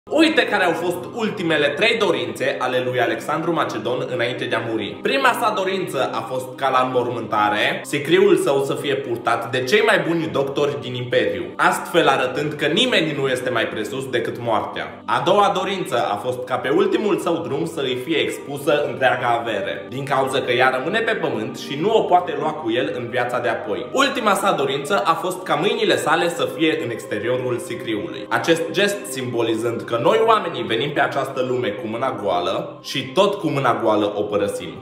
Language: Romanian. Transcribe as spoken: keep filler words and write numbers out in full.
Uite care au fost ultimele trei dorințe ale lui Alexandru Macedon înainte de a muri. Prima sa dorință a fost ca la înmormântare sicriul său să fie purtat de cei mai buni doctori din imperiu, astfel arătând că nimeni nu este mai presus decât moartea. A doua dorință a fost ca pe ultimul său drum să îi fie expusă întreaga avere, din cauza că ea rămâne pe pământ și nu o poate lua cu el în viața de apoi. Ultima sa dorință a fost ca mâinile sale să fie în exteriorul sicriului, acest gest simbolizând că noi oamenii venim pe această lume cu mâna goală și tot cu mâna goală o părăsim.